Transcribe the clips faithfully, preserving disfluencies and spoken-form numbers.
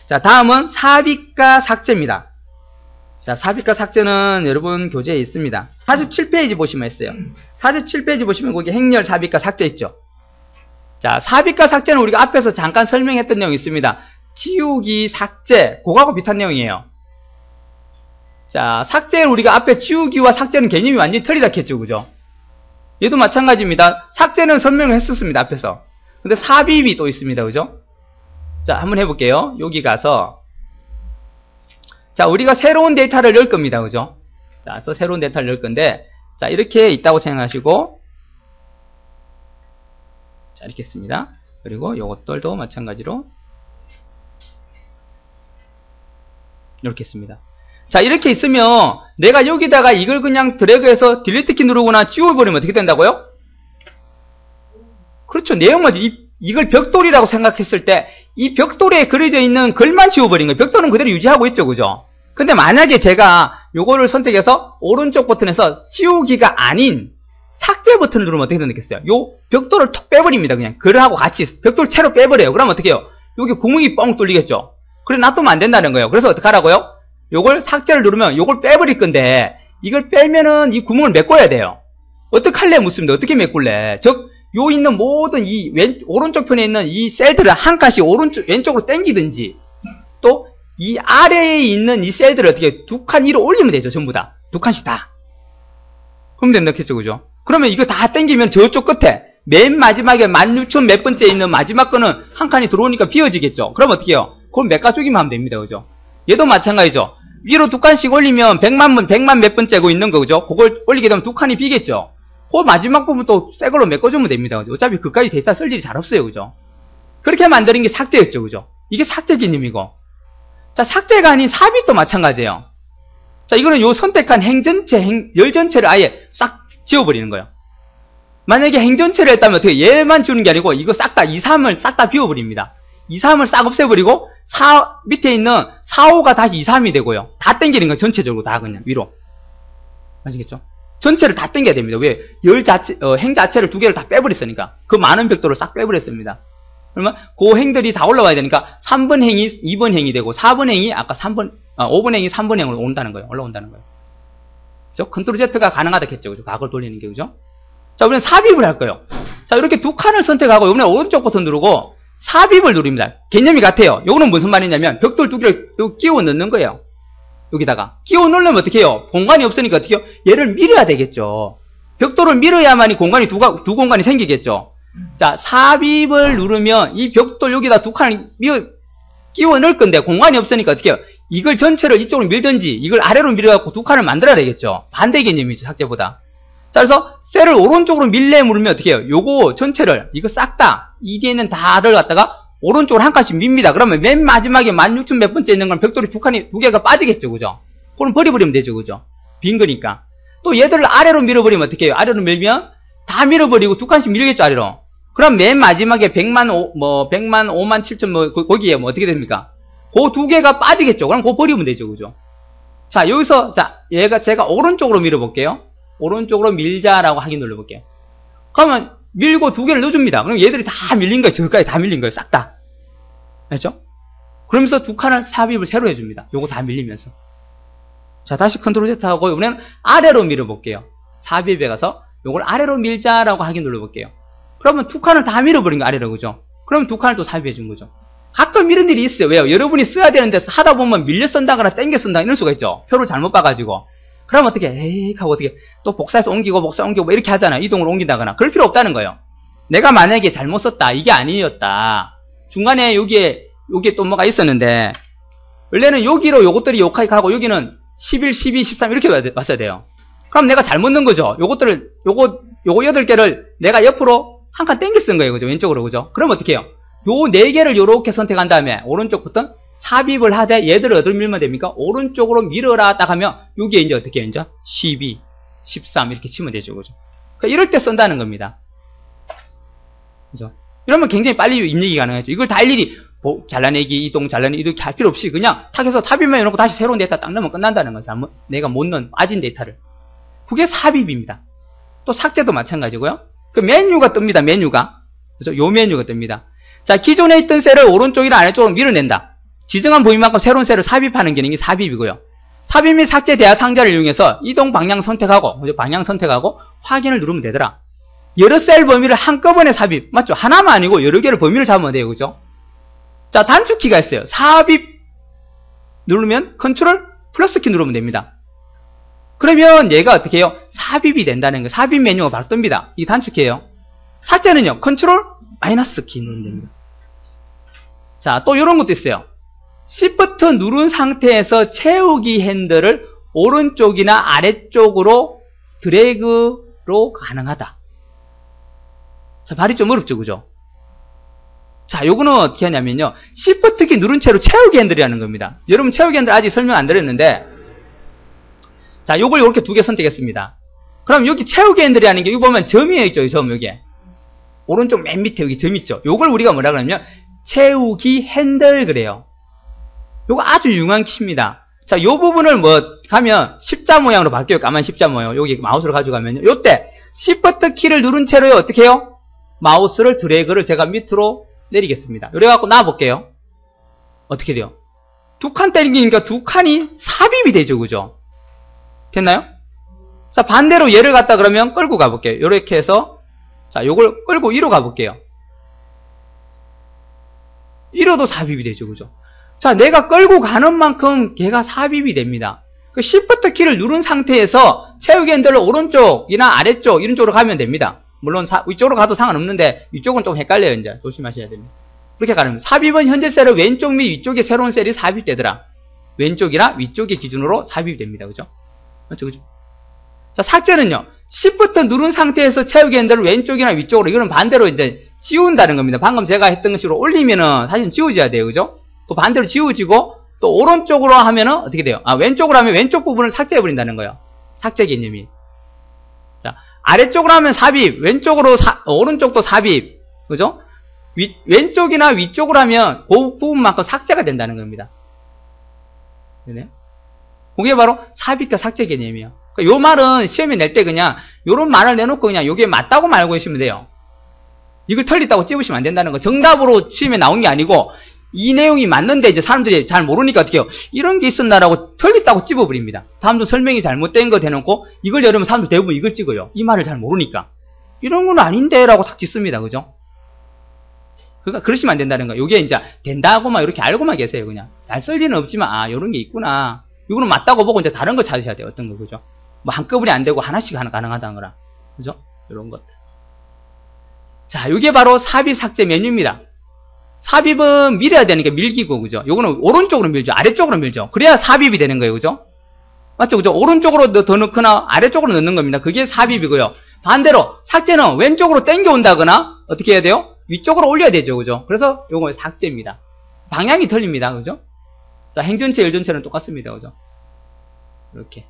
자, 다음은 삽입과 삭제입니다. 자, 삽입과 삭제는 여러분 교재에 있습니다. 사십칠 페이지 보시면 있어요. 사십칠 페이지 보시면 거기 행렬, 삽입과 삭제 있죠. 자, 삽입과 삭제는 우리가 앞에서 잠깐 설명했던 내용이 있습니다. 지우기, 삭제, 그거하고 비슷한 내용이에요. 자, 삭제를 우리가 앞에 지우기와 삭제는 개념이 완전히 틀리다 했죠, 그죠? 얘도 마찬가지입니다. 삭제는 설명을 했었습니다, 앞에서. 근데 삽입이 또 있습니다, 그죠? 자, 한번 해볼게요. 여기 가서. 자, 우리가 새로운 데이터를 넣을 겁니다, 그죠? 자, 그래서 새로운 데이터를 넣을 건데, 자, 이렇게 있다고 생각하시고, 자, 이렇게 있습니다. 그리고 요것들도 마찬가지로, 이렇게 있습니다. 자, 이렇게 있으면 내가 여기다가 이걸 그냥 드래그해서 딜리트 키 누르거나 지워버리면 어떻게 된다고요? 그렇죠. 내용만 이, 이걸 벽돌이라고 생각했을 때 이 벽돌에 그려져 있는 글만 지워버린 거예요. 벽돌은 그대로 유지하고 있죠, 그죠? 근데 만약에 제가 요거를 선택해서 오른쪽 버튼에서 지우기가 아닌 삭제 버튼을 누르면 어떻게 된다겠어요? 요 벽돌을 톡 빼버립니다. 그냥 글하고 같이 벽돌 채로 빼버려요. 그러면 어떻게 해요? 여기 구멍이 뻥 뚫리겠죠? 그래 놔두면 안 된다는 거예요. 그래서 어떻게 하라고요? 요걸 삭제를 누르면 요걸 빼버릴 건데 이걸 빼면은 이 구멍을 메꿔야 돼요. 어떻게 할래 묻습니다. 어떻게 메꿀래? 즉, 요 있는 모든 이 왼, 오른쪽 편에 있는 이 셀들을 한 칸씩 오른쪽, 왼쪽으로 당기든지 또 이 아래에 있는 이 셀들을 어떻게 두 칸 위로 올리면 되죠. 전부 다. 두 칸씩 다. 그럼 된다겠죠. 그죠? 그러면 이거 다 당기면 저쪽 끝에 맨 마지막에 만 육천 몇 번째 있는 마지막 거는 한 칸이 들어오니까 비워지겠죠. 그럼 어떻게 해요? 그럼 몇 가족이면 하면 됩니다. 그죠? 얘도 마찬가지죠. 위로 두 칸씩 올리면 백만 번, 백만 몇 번째고 있는 거죠. 그걸 올리게 되면 두 칸이 비겠죠. 그 마지막 부분 또 새 걸로 메꿔주면 됩니다. 그죠? 어차피 그까지 데이터 쓸 일이 잘 없어요. 그죠? 그렇게 만드는 게 삭제였죠. 그죠? 이게 삭제 개념이고. 자, 삭제가 아닌 삽입도 마찬가지예요. 자, 이거는 요 선택한 행 전체, 행, 열 전체를 아예 싹 지워버리는 거예요. 만약에 행 전체를 했다면 어떻게 얘만 지우는 게 아니고 이거 싹 다, 이, 삼을 싹 다 비워버립니다. 이, 삼을 싹 없애버리고 사, 밑에 있는 사, 오가 다시 이, 삼이 되고요. 다 당기는 거예요. 전체적으로 다 그냥 위로. 아시겠죠? 전체를 다 당겨야 됩니다. 왜? 열 자체, 어, 행 자체를 두 개를 다 빼버렸으니까. 그 많은 벽돌을 싹 빼버렸습니다. 그러면 그 행들이 다 올라와야 되니까 삼 번 행이 이 번 행이 되고 사 번 행이 아까 삼 번, 아, 오 번 행이 삼 번 행으로 온다는 거예요. 올라온다는 거예요. 그죠? 컨트롤 Z가 가능하다 했죠. 그죠? 각을 돌리는 게, 그죠? 자, 우리는 삽입을 할 거예요. 자, 이렇게 두 칸을 선택하고, 이번에 오른쪽 버튼 누르고, 삽입을 누릅니다. 개념이 같아요. 요거는 무슨 말이냐면, 벽돌 두 개를 끼워 넣는 거예요. 여기다가. 끼워 넣으려면 어떻게 해요? 공간이 없으니까 어떻게 해요? 얘를 밀어야 되겠죠. 벽돌을 밀어야만이 공간이 두, 가, 두 공간이 생기겠죠. 자, 삽입을 누르면 이 벽돌 여기다 두 칸을 밀어, 끼워 넣을 건데 공간이 없으니까 어떻게 해요? 이걸 전체를 이쪽으로 밀든지 이걸 아래로 밀어갖고 두 칸을 만들어야 되겠죠. 반대 개념이죠. 삭제보다. 자, 그래서 셀을 오른쪽으로 밀래 누르면 어떻게 해요? 요거 전체를 이거 싹 다 이 뒤에 있는 다를 갖다가 오른쪽으로 한 칸씩 밉니다. 그러면 맨 마지막에 만 육천 몇 번째 있는 건 벽돌이 두 칸이 두 개가 빠지겠죠. 그죠? 그럼 버려버리면 되죠. 그죠? 빈 거니까. 또 얘들을 아래로 밀어버리면 어떻게 해요? 아래로 밀면 다 밀어버리고 두 칸씩 밀겠죠. 아래로. 그럼 맨 마지막에 백만 오, 뭐 백만 오만 칠천 뭐 거기에 뭐 어떻게 됩니까? 그 두 개가 빠지겠죠. 그럼 그거 버리면 되죠. 그죠? 자, 여기서 자, 얘가 제가 오른쪽으로 밀어볼게요. 오른쪽으로 밀자라고 확인 눌러볼게요. 그러면 밀고 두 개를 넣어줍니다. 그럼 얘들이 다 밀린 거예요. 저기까지 다 밀린 거예요. 싹 다. 알죠? 그러면서 두 칸을 삽입을 새로 해줍니다. 요거 다 밀리면서. 자, 다시 컨트롤 Z 하고 이번에는 아래로 밀어볼게요. 삽입에 가서 요걸 아래로 밀자라고 확인 눌러볼게요. 그러면 두 칸을 다 밀어버린 거 아래로. 그죠? 그러면 두 칸을 또 삽입해 준 거죠. 가끔 이런 일이 있어요. 왜요? 여러분이 써야 되는데 하다 보면 밀려 쓴다거나 땡겨 쓴다 이럴 수가 있죠. 표를 잘못 봐가지고. 그럼 어떻게, 에이, 하고 어떻게, 또 복사해서 옮기고, 복사 옮기고, 뭐 이렇게 하잖아. 이동을 옮긴다거나. 그럴 필요 없다는 거예요. 내가 만약에 잘못 썼다. 이게 아니었다. 중간에 여기에, 여기에 또 뭐가 있었는데, 원래는 여기로 요것들이 요카이 가고, 여기는 십일, 십이, 십삼 이렇게 왔어야 돼요. 그럼 내가 잘못 넣은 거죠. 요것들을, 요거, 요거 여덟 개를 내가 옆으로 한 칸 땡겨 쓴 거예요. 그죠? 왼쪽으로. 그죠? 그럼 어떻게 해요? 요 네 개를 요렇게 선택한 다음에, 오른쪽 버튼, 삽입을 하되 얘들을 어디로 밀면 됩니까? 오른쪽으로 밀어라 딱 하면 여기에 이제 어떻게 해요? 이제 십이, 십삼 이렇게 치면 되죠. 그죠? 그러니까 이럴 때 쓴다는 겁니다. 그죠? 이러면 굉장히 빨리 입력이 가능하죠. 이걸 다 일일이 뭐 잘라내기, 이동, 잘라내기 이렇게 할 필요 없이 그냥 탁해서 삽입만 해놓고 다시 새로운 데이터 딱 넣으면 끝난다는 거죠. 잘못, 내가 못 넣은 빠진 데이터를. 그게 삽입입니다. 또 삭제도 마찬가지고요. 그 메뉴가 뜹니다. 메뉴가. 그죠? 요 메뉴가 뜹니다. 자, 기존에 있던 셀을 오른쪽이나 아래쪽으로 밀어낸다. 지정한 범위만큼 새로운 셀을 삽입하는 기능이 삽입이고요. 삽입 및 삭제 대화 상자를 이용해서 이동 방향 선택하고, 방향 선택하고 확인을 누르면 되더라. 여러 셀 범위를 한꺼번에 삽입. 맞죠? 하나만 아니고 여러 개를 범위를 잡으면 돼요. 그죠? 자, 단축키가 있어요. 삽입 누르면 컨트롤 플러스 키 누르면 됩니다. 그러면 얘가 어떻게 해요? 삽입이 된다는 거예요. 삽입 메뉴가 바로 뜹니다. 이 단축키예요. 삭제는요, 컨트롤 마이너스 키 누르면 됩니다. 자, 또 이런 것도 있어요. 시프트 누른 상태에서 채우기 핸들을 오른쪽이나 아래쪽으로 드래그로 가능하다. 자, 발이 좀 어렵죠, 그죠? 자, 요거는 어떻게 하냐면요, 시프트 키 누른 채로 채우기 핸들이라는 겁니다. 여러분, 채우기 핸들 아직 설명 안 드렸는데, 자, 요걸 이렇게 두 개 선택했습니다. 그럼 여기 채우기 핸들이라는 게, 여기 보면 점이에요, 있죠, 점, 여기. 오른쪽 맨 밑에 여기 점 있죠. 요걸 우리가 뭐라 그러냐면, 채우기 핸들 그래요. 요거 아주 유용한 키입니다. 자, 요 부분을 뭐, 가면, 십자 모양으로 바뀌어요. 까만 십자 모양. 여기 마우스를 가져가면요. 요때, 시프트 키를 누른 채로요, 어떻게 해요? 마우스를 드래그를 제가 밑으로 내리겠습니다. 요래갖고 놔볼게요. 어떻게 돼요? 두 칸 때리니까 두 칸이 삽입이 되죠, 그죠? 됐나요? 자, 반대로 얘를 갖다 그러면 끌고 가볼게요. 요렇게 해서, 자, 요걸 끌고 위로 가볼게요. 이로도 삽입이 되죠, 그죠? 자, 내가 끌고 가는 만큼 걔가 삽입이 됩니다. 그 시프트 키를 누른 상태에서 채우기 핸들을 오른쪽이나 아래쪽 이런 쪽으로 가면 됩니다. 물론 사, 위쪽으로 가도 상관없는데 위쪽은 좀 헷갈려요. 이제 조심하셔야 됩니다. 그렇게 가는 겁니다. 삽입은 현재 셀의 왼쪽 및 위쪽에 새로운 셀이 삽입되더라. 왼쪽이나 위쪽의 기준으로 삽입이 됩니다. 그죠? 맞죠? 그죠? 자, 삭제는요. 시프트 누른 상태에서 채우기 핸들을 왼쪽이나 위쪽으로, 이거는 반대로 이제 지운다는 겁니다. 방금 제가 했던 식으로 올리면은 사실 지워져야 돼요. 그죠? 그 반대로 지워지고 또 오른쪽으로 하면은 어떻게 돼요? 아, 왼쪽으로 하면 왼쪽 부분을 삭제해버린다는 거예요. 삭제 개념이. 자, 아래쪽으로 하면 삽입, 왼쪽으로, 사, 오른쪽도 삽입. 그죠? 위, 왼쪽이나 위쪽으로 하면 그 부분만큼 삭제가 된다는 겁니다. 네네. 그게 바로 삽입과 삭제 개념이에요. 그러니까 요 말은 시험에 낼 때 그냥 요런 말을 내놓고 그냥 요게 맞다고 말고 계시면 돼요. 이걸 틀렸다고 찝으시면 안 된다는 거. 정답으로 시험에 나온 게 아니고 이 내용이 맞는데 이제 사람들이 잘 모르니까 어떻게 해요? 이런 게 있었나라고 틀렸다고 찝어버립니다. 다음도 설명이 잘못된 거 대놓고 이걸 열으면 사람들 대부분 이걸 찍어요. 이 말을 잘 모르니까. 이런 건 아닌데 라고 탁 짓습니다. 그죠? 그러니까 그러시면 안 된다는 거예요. 요게 이제 된다고만 이렇게 알고만 계세요. 그냥. 잘 쓸 리는 없지만 아 요런 게 있구나. 이거는 맞다고 보고 이제 다른 거 찾으셔야 돼요. 어떤 거. 그죠? 뭐 한꺼번에 안 되고 하나씩 하나 가능하다는 거라. 그죠? 이런 것. 자, 요게 바로 삽입 삭제 메뉴입니다. 삽입은 밀어야 되니까 밀기고, 그죠? 요거는 오른쪽으로 밀죠. 아래쪽으로 밀죠. 그래야 삽입이 되는 거예요. 그죠? 맞죠? 그죠? 오른쪽으로 더 넣거나 아래쪽으로 넣는 겁니다. 그게 삽입이고요. 반대로 삭제는 왼쪽으로 당겨 온다거나 어떻게 해야 돼요? 위쪽으로 올려야 되죠. 그죠? 그래서 요거 삭제입니다. 방향이 틀립니다. 그죠? 자, 행전체, 열전체는 똑같습니다. 그죠? 이렇게.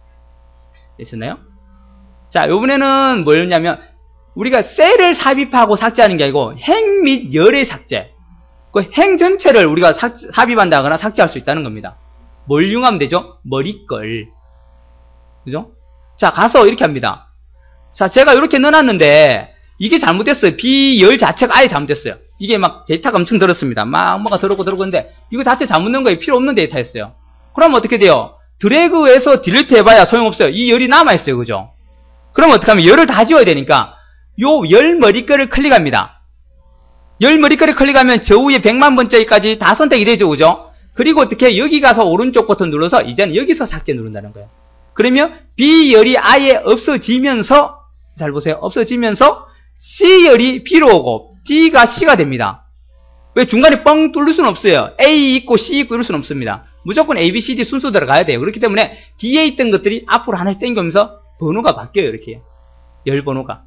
되셨나요? 자, 요번에는 뭐였냐면 우리가 셀을 삽입하고 삭제하는 게 아니고 행 및 열의 삭제. 그 행 전체를 우리가 삭, 삽입한다거나 삭제할 수 있다는 겁니다. 뭘 이용하면 되죠? 머리걸. 그죠? 자, 가서 이렇게 합니다. 자, 제가 이렇게 넣어놨는데 이게 잘못됐어요. 비열 자체가 아예 잘못됐어요. 이게 막 데이터가 엄청 들었습니다. 막 뭐가 들었고 들었는데 이거 자체 잘못 넣은 거예요. 필요 없는 데이터였어요. 그럼 어떻게 돼요? 드래그해서 딜리트 해봐야 소용없어요. 이 열이 남아있어요. 그죠? 그럼 어떻게 하면 열을 다 지워야 되니까 요 열 머리글을 클릭합니다. 열 머리글을 클릭하면 저 위에 백만 번째까지 다 선택이 되죠. 그죠? 그리고 어떻게 여기 가서 오른쪽 버튼 눌러서 이제는 여기서 삭제 누른다는 거예요. 그러면 B열이 아예 없어지면서 잘 보세요. 없어지면서 C열이 B로 오고 D가 C가 됩니다. 왜 중간에 뻥 뚫릴 수는 없어요. A 있고 C 있고 이럴 수는 없습니다. 무조건 A, B, C, D 순서대로 가야 돼요. 그렇기 때문에 D에 있던 것들이 앞으로 하나씩 당기면서 번호가 바뀌어요. 이렇게. 열 번호가.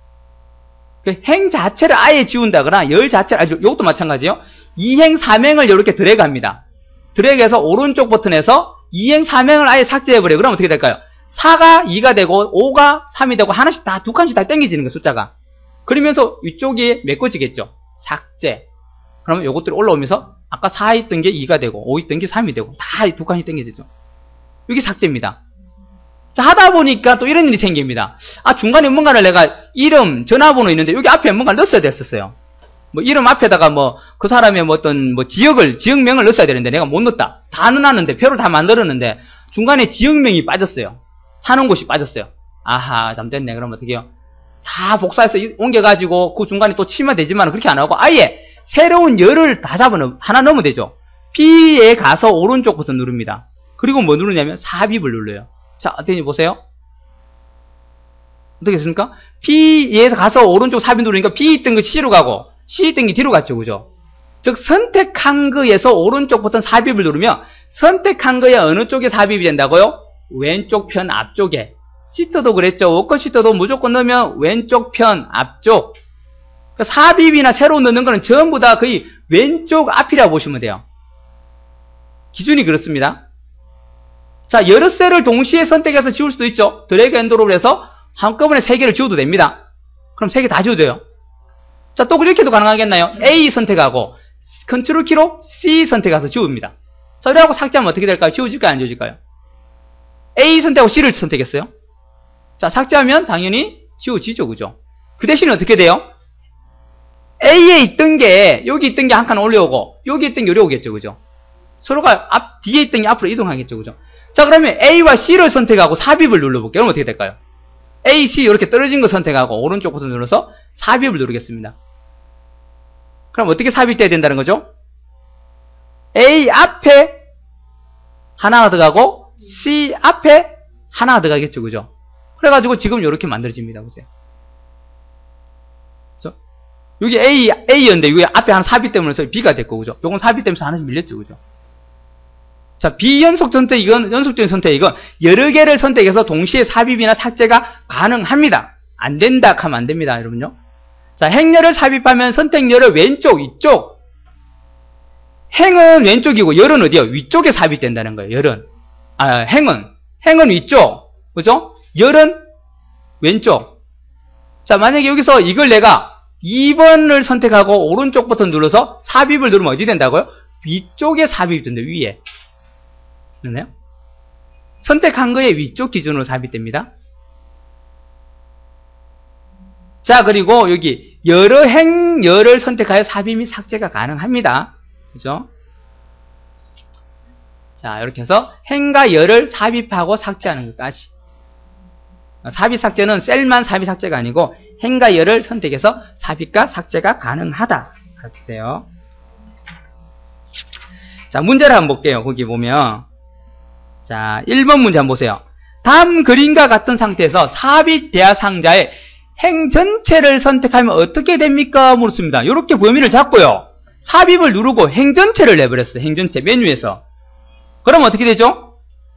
그 행 자체를 아예 지운다거나 열 자체를, 아주 이것도 마찬가지예요. 이행 삼행을 이렇게 드래그 합니다. 드래그해서 오른쪽 버튼에서 이행 삼행을 아예 삭제해버려요. 그럼 어떻게 될까요? 사가 이가 되고 오가 삼이 되고 하나씩 다 두 칸씩 다 당겨지는 거예요. 숫자가. 그러면서 위쪽이 메꿔지겠죠. 삭제. 그러면 요것들이 올라오면서 아까 사 있던 게 이가 되고 오 있던 게 삼이 되고 다 두 칸씩 당겨지죠. 이게 삭제입니다. 자, 하다 보니까 또 이런 일이 생깁니다. 아, 중간에 뭔가를 내가 이름, 전화번호 있는데 여기 앞에 뭔가 넣었어야 됐었어요. 뭐 이름 앞에다가 뭐 그 사람의 뭐 어떤 뭐 지역을 지역명을 넣었어야 되는데 내가 못 넣었다. 다 넣어놨는데 표를 다 만들었는데 중간에 지역명이 빠졌어요. 사는 곳이 빠졌어요. 아하 잘못됐네. 그럼 어떻게 해요? 다 복사해서 옮겨가지고 그 중간에 또 치면 되지만 그렇게 안 하고 아예 새로운 열을 다 잡아넣으면 하나 넣으면 되죠. B에 가서 오른쪽 버튼 누릅니다. 그리고 뭐 누르냐면 삽입을 눌러요. 자 어떻게 보세요? 어떻게 됐습니까? B에서 가서 오른쪽 삽입 누르니까 B 있던 거 C로 가고 C 있던 게 D로 갔죠. 그죠? 즉 선택한 거에서 오른쪽 버튼 삽입을 누르면 선택한 거에 어느 쪽에 삽입이 된다고요? 왼쪽 편 앞쪽에. 시트도 그랬죠. 워커 시트도 무조건 넣으면 왼쪽 편 앞쪽. 그러니까 삽입이나 새로 넣는 거는 전부 다 거의 왼쪽 앞이라고 보시면 돼요. 기준이 그렇습니다. 자, 여러 셀을 동시에 선택해서 지울 수도 있죠. 드래그 앤 드롭을 해서 한꺼번에 세 개를 지워도 됩니다. 그럼 세 개 다 지워져요. 자, 또 그렇게도 가능하겠나요? A 선택하고 컨트롤 키로 C 선택해서 지웁니다. 자, 이래하고 삭제하면 어떻게 될까요? 지워질까요? 안 지워질까요? A 선택하고 C를 선택했어요. 자, 삭제하면 당연히 지워지죠. 그죠? 그 대신에 어떻게 돼요? A에 있던 게 여기 있던 게 한 칸 올려오고 여기 있던 게 올려오겠죠. 그죠? 서로가 앞 뒤에 있던 게 앞으로 이동하겠죠. 그죠? 자, 그러면 A와 C를 선택하고 삽입을 눌러볼게요. 그럼 어떻게 될까요? A, C 이렇게 떨어진 거 선택하고 오른쪽 버튼 눌러서 삽입을 누르겠습니다. 그럼 어떻게 삽입돼야 된다는 거죠? A 앞에 하나가 들어가고 C 앞에 하나가 들어가겠죠. 그죠? 그래가지고 지금 이렇게 만들어집니다. 보세요. 그죠? 여기 A, A였는데 여기 앞에 하나 삽입되면서 B가 됐고, 그죠? 요건 삽입되면서 하나씩 밀렸죠. 그죠? 자, 비연속 선택, 이건 연속적인 선택, 이건 여러 개를 선택해서 동시에 삽입이나 삭제가 가능합니다. 안 된다 하면 안 됩니다, 여러분요. 자, 행렬을 삽입하면 선택열을 왼쪽, 이쪽. 행은 왼쪽이고 열은 어디요? 위쪽에 삽입된다는 거예요. 열은. 아, 행은. 행은 위쪽. 그죠? 열은 왼쪽. 자, 만약에 여기서 이걸 내가 이 번을 선택하고 오른쪽 버튼 눌러서 삽입을 누르면 어디 된다고요? 위쪽에 삽입이 된다, 위에. 됐나요? 선택한 거에 위쪽 기준으로 삽입됩니다. 자, 그리고 여기 여러 행열을 선택하여 삽입 및 삭제가 가능합니다. 그죠? 자, 이렇게 해서 행과 열을 삽입하고 삭제하는 것까지. 삽입 삭제는 셀만 삽입 삭제가 아니고 행과 열을 선택해서 삽입과 삭제가 가능하다. 그렇게 해요. 자, 문제를 한번 볼게요. 거기 보면 자, 일 번 문제 한번 보세요. 다음 그림과 같은 상태에서 삽입 대하상자의 행 전체를 선택하면 어떻게 됩니까? 물었습니다. 이렇게 범위를 잡고요. 삽입을 누르고 행 전체를 내버렸어요. 행 전체 메뉴에서. 그럼 어떻게 되죠?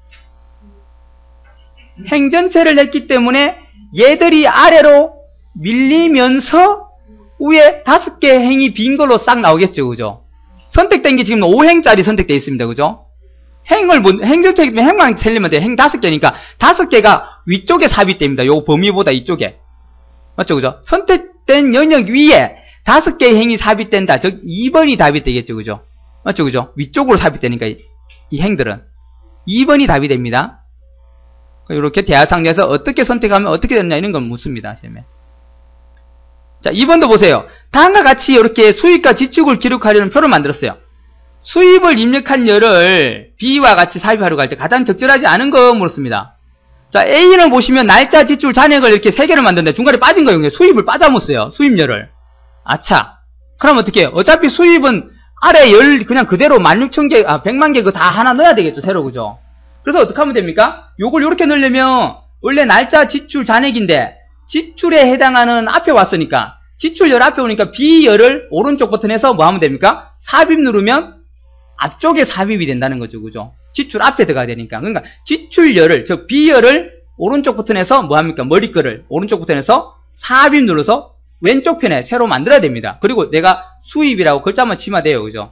행 전체를 냈기 때문에 얘들이 아래로 밀리면서 위에 다섯 개 행이 빈 걸로 싹 나오겠죠. 그죠? 선택된 게 지금 오 행짜리 선택되어 있습니다. 그죠? 행을, 행 전체, 행만 셀리면 돼요. 행 다섯 개니까 다섯 개가 위쪽에 삽입됩니다. 요 범위보다 이쪽에. 맞죠? 그죠? 선택된 영역 위에 다섯 개의 행이 삽입된다. 즉, 이 번이 답이 되겠죠. 그죠? 맞죠? 그죠? 위쪽으로 삽입되니까, 이, 이 행들은. 이 번이 답이 됩니다. 이렇게 대하상자에서 어떻게 선택하면 어떻게 되느냐, 이런 건 묻습니다. 처음에. 자, 이 번도 보세요. 다음과 같이 이렇게 수입과 지출을 기록하려는 표를 만들었어요. 수입을 입력한 열을 B와 같이 삽입하려고 할 때 가장 적절하지 않은 거 물었습니다. 자, A는 보시면 날짜, 지출, 잔액을 이렇게 세 개를 만드는데 중간에 빠진 거예요. 수입을 빠져먹었어요. 수입열을. 아차. 그럼 어떻게 해요? 어차피 수입은 아래 열 그냥 그대로 만 육천 개, 아, 백만 개 그거 다 하나 넣어야 되겠죠. 새로. 그죠? 그래서 어떻게 하면 됩니까? 요걸 이렇게 넣으려면 원래 날짜, 지출, 잔액인데 지출에 해당하는 앞에 왔으니까 지출열 앞에 오니까 B열을 오른쪽 버튼에서 뭐 하면 됩니까? 삽입 누르면 앞쪽에 삽입이 된다는 거죠. 그죠? 지출 앞에 들어가야 되니까. 그러니까 지출열을, 즉 B열을 오른쪽 버튼에서 뭐 합니까? 머리글을 오른쪽 버튼에서 삽입 눌러서 왼쪽 편에 새로 만들어야 됩니다. 그리고 내가 수입이라고 글자만 치면 돼요. 그죠?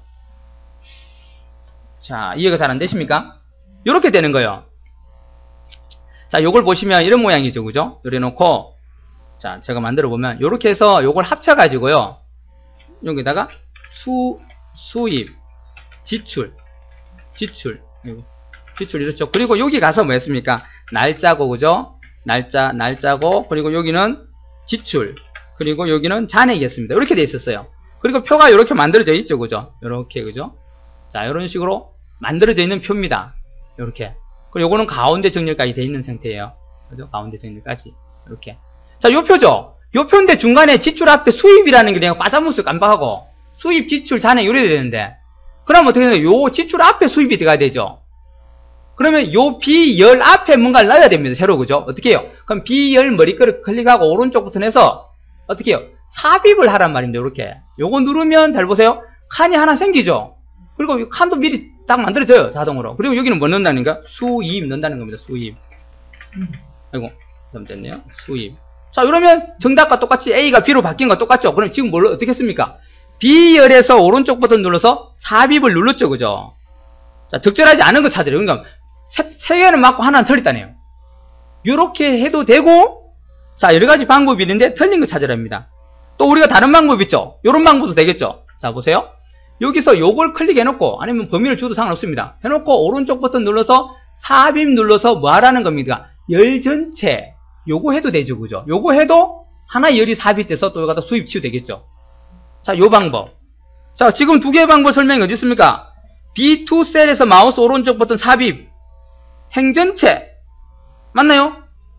자, 이해가 잘 안 되십니까? 요렇게 되는 거예요. 자, 요걸 보시면 이런 모양이죠. 그죠? 요래 놓고, 자, 제가 만들어 보면, 요렇게 해서 요걸 합쳐가지고요. 여기다가 수, 수입, 지출, 지출, 지출 이렇죠. 그리고 여기 가서 뭐 했습니까? 날짜고, 그죠? 날짜, 날짜고, 그리고 여기는 지출, 그리고 여기는 잔액이었습니다. 이렇게 돼 있었어요. 그리고 표가 이렇게 만들어져 있죠, 그죠? 이렇게, 그죠? 자, 이런 식으로 만들어져 있는 표입니다. 이렇게. 그리고 요거는 가운데 정렬까지 돼 있는 상태예요. 그죠? 가운데 정렬까지. 이렇게. 자, 요 표죠? 요 표인데 중간에 지출 앞에 수입이라는 게 내가 빠져먹었을 깜빡하고, 수입, 지출, 잔액 이래야 되는데, 그럼 어떻게 되나요? 요 지출 앞에 수입이 들어가야 되죠? 그러면 요 비열 앞에 뭔가를 넣어야 됩니다. 새로, 그죠? 어떻게 해요? 그럼 비열 머리글을 클릭하고 오른쪽 버튼 해서, 어떻게 해요? 삽입을 하란 말입니다. 이렇게. 요거 누르면, 잘 보세요. 칸이 하나 생기죠? 그리고 이 칸도 미리 딱 만들어져요. 자동으로. 그리고 여기는 뭐 넣는다는가? 수입 넣는다는 겁니다. 수입. 아이고, 잘못됐네요. 수입. 자, 이러면 정답과 똑같이 A가 B로 바뀐 거 똑같죠? 그럼 지금 뭘 어떻게 했습니까? B열에서 오른쪽 버튼 눌러서 삽입을 눌렀죠, 그죠? 자, 적절하지 않은 거 찾으래요. 그러니까 세, 세 개는 맞고 하나는 틀렸다네요. 요렇게 해도 되고, 자, 여러 가지 방법이 있는데 틀린 거 찾으랍니다. 또 우리가 다른 방법 있죠? 요런 방법도 되겠죠? 자, 보세요. 여기서 요걸 클릭해놓고, 아니면 범위를 줘도 상관없습니다. 해놓고 오른쪽 버튼 눌러서 삽입 눌러서 뭐 하라는 겁니까? 열 전체. 요거 해도 되죠, 그죠? 요거 해도 하나 열이 삽입돼서 또 여기다 수입 치유 되겠죠? 자, 요 방법. 자, 지금 두 개의 방법 설명이 어디 있습니까? 비 투 셀에서 마우스 오른쪽 버튼 삽입. 행전체. 맞나요?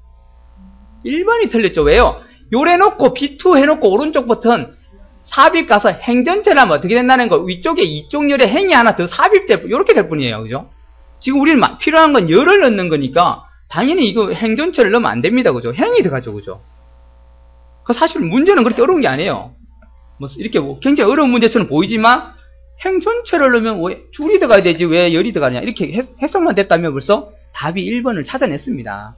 일 번이 틀렸죠. 왜요? 요래 놓고 비 투 해놓고 오른쪽 버튼 삽입 가서 행전체를 하면 어떻게 된다는 거? 위쪽에 이쪽 열에 행이 하나 더 삽입될, 요렇게 될 뿐이에요. 그죠? 지금 우리는 필요한 건 열을 넣는 거니까 당연히 이거 행전체를 넣으면 안 됩니다. 그죠? 행이 들어가죠. 그죠? 그 사실 문제는 그렇게 어려운 게 아니에요. 뭐 이렇게 뭐 굉장히 어려운 문제처럼 보이지만 행전체를 넣으면 왜 줄이 들어가야 되지 왜 열이 들어가냐 이렇게 해석만 됐다면 벌써 답이 일 번을 찾아냈습니다.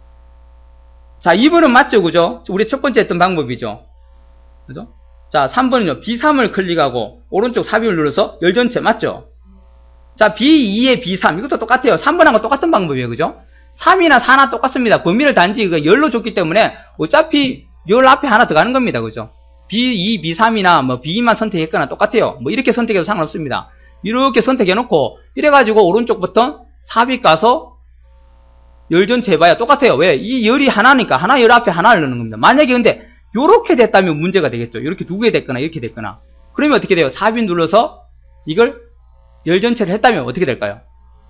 자, 이 번은 맞죠, 그죠? 우리 첫 번째 했던 방법이죠. 그죠? 자, 삼 번은요. 비 삼을 클릭하고 오른쪽 삽입을 눌러서 열 전체 맞죠? 자, 비 이에 비 삼 이것도 똑같아요. 삼 번하고 똑같은 방법이에요. 그죠? 삼이나 사나 똑같습니다. 범위를 단지 그 열로 줬기 때문에 어차피 열 앞에 하나 들어가는 겁니다. 그죠? 비 이, 비 삼이나 뭐 비 이만 선택했거나 똑같아요. 뭐 이렇게 선택해도 상관없습니다. 이렇게 선택해놓고 이래가지고 오른쪽 버튼 삽입 가서 열 전체 해봐야 똑같아요. 왜? 이 열이 하나니까 하나 열 앞에 하나를 넣는 겁니다. 만약에 근데 요렇게 됐다면 문제가 되겠죠. 이렇게 두 개 됐거나 이렇게 됐거나 그러면 어떻게 돼요? 삽입 눌러서 이걸 열 전체를 했다면 어떻게 될까요?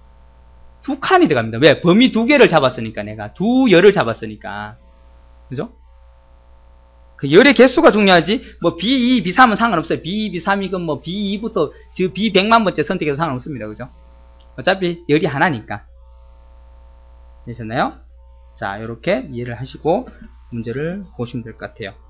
두 칸이 들어갑니다. 왜? 범위 두 개를 잡았으니까 내가 두 열을 잡았으니까 그죠? 그 열의 개수가 중요하지 뭐 비 이, 비 삼은 상관없어요. 비 이, 비 삼이건 뭐 비 이부터 즉 비 백만 번째 선택해도 상관없습니다. 그죠? 어차피 열이 하나니까. 되셨나요? 자, 이렇게 이해를 하시고 문제를 보시면 될 것 같아요.